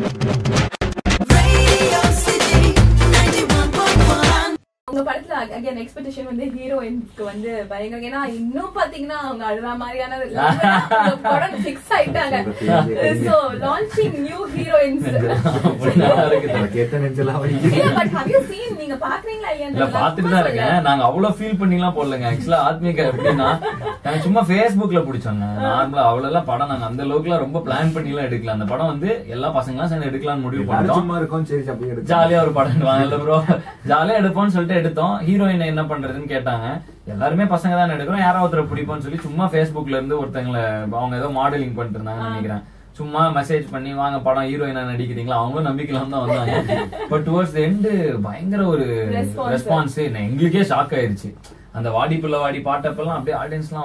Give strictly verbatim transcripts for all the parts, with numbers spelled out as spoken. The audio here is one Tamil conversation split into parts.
உங்க படத்துல அகைன் எக்ஸ்பெக்டேஷன் வந்து ஹீரோயின்ஸ்க்கு வந்து பயங்கர, ஏன்னா இன்னும் பாத்தீங்கன்னா அவங்க அழுற மாதிரியான படம் ஃபிக்ஸ் ஆயிட்டாங்க. சோ லான்ச்சிங் நியூ ஹீரோயின்ஸ் நீங்க பாக்குறீங்களா இல்லையா? பாத்துட்டு தான் இருக்கேன். நாங்க அவ்வளவு ஃபீல் பண்ணிலாம் போடலங்க. ஆக்சுவலா ஆத்மிகா எப்படின்னா நாங்க சும்மா பேஸ்புக்ல பிடிச்சோங்க. நார்மலா அவ்வளவு எல்லாம் படம் நாங்க அந்த அளவுக்கு எல்லாம் ரொம்ப பிளான் பண்ணி எல்லாம் எடுக்கல. அந்த படம் வந்து எல்லா பசங்களும் சேர்ந்து எடுக்கலாம்னு முடிவு பண்ணிட்டோம். ஜாலியா ஒரு படம் எடுப்பாங்க ப்ரோ, ஜாலியா எடுப்போம்னு சொல்லிட்டு எடுத்தோம். ஹீரோயின் என்ன பண்றதுன்னு கேட்டாங்க. எல்லாருமே பசங்க தான் எடுக்கிறோம், யாராவது ஒருத்தர் பிடிப்போம்னு சொல்லி சும்மா பேஸ்புக்ல இருந்து ஒருத்தங்களை அவங்க ஏதோ மாடலிங் பண்ணிட்டு இருந்தாங்கன்னு நினைக்கிறேன். சும்மா மெசேஜ் பண்ணி வாங்க படம் ஹீரோயினா நடிக்கிறீங்களா, அவங்களும் நம்பிக்கலாம் தான் வந்தாங்க. பட் டுவர்ட்ஸ் எண்டு பயங்கர ஒரு ரெஸ்பான்ஸ் எங்களுக்கே ஷாக் ஆயிருச்சு. அந்த வாடி புள்ள வாடி பாட்டப்பெல்லாம் அப்படியே ஆடியன்ஸ்லாம்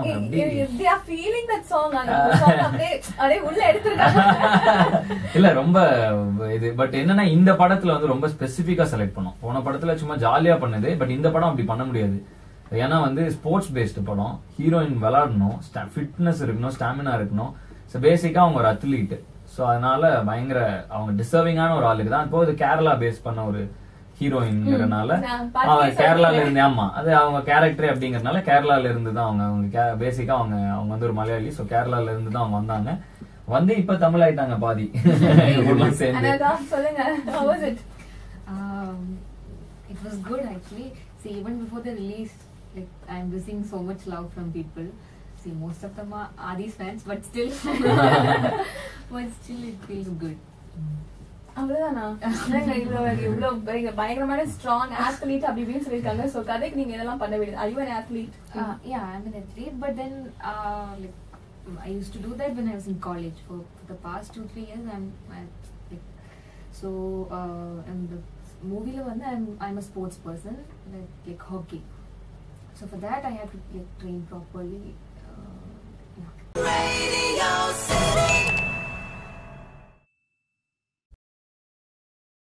இல்ல ரொம்ப இது. பட் என்னன்னா இந்த படத்துல வந்து ரொம்ப ஸ்பெசிபிக்கா செலக்ட் பண்ணோம். போன படத்துல சும்மா ஜாலியா பண்ணது, பட் இந்த படம் அப்படி பண்ண முடியாது. ஏன்னா வந்து ஸ்போர்ட்ஸ் பேஸ்டு படம், ஹீரோயின் விளையாடணும், ஃபிட்னஸ் இருக்கணும், ஸ்டாமினா இருக்கணும். ஸோ பேசிக்கா அவங்க ஒரு அத்லீட். ஸோ அதனால பயங்கர அவங்க டிசர்விங்கான ஒரு ஆளுக்கு தான். இப்போ இது கேரளா பேஸ் பண்ண ஒரு ஹீரோயின்ங்கிறனால அவங்க கேரளால இருந்து, ஆமா அது அவங்க கேரக்டர் அப்படிங்கறதுனால கேரளால இருந்து தான் அவங்க அவங்க பேசிக்கா அவங்க அவங்க வந்து ஒரு மலையாளி. சோ கேரளால இருந்து தான் அவங்க வந்தாங்க. வந்து இப்ப தமிழ் ஆயிட்டாங்க பாதி. சொல்லுங்க, how was it? Um, it was good actually. See, even before the release, like I'm receiving so much love from people. See, most of them are Adi's fans, but still, but still it feels good. அவ்வளவுதானா? இவ்வளவு பயங்கரமான ஸ்ட்ராங் ஆத்லீட் அப்படி இப்படின்னு சொல்லிருக்காங்க. சோ கதைக்கு நீங்க இதெல்லாம் பண்ண வேண்டியது. Are you an athlete? Uh, yeah, I'm an athlete, but then uh, like I used to do that when I was in college. For, for the past two three years, I'm I, like so. Uh, in the movie, la vanda I'm I'm a sports person, like like hockey. So for that, I have to like train properly. Uh, yeah. Radio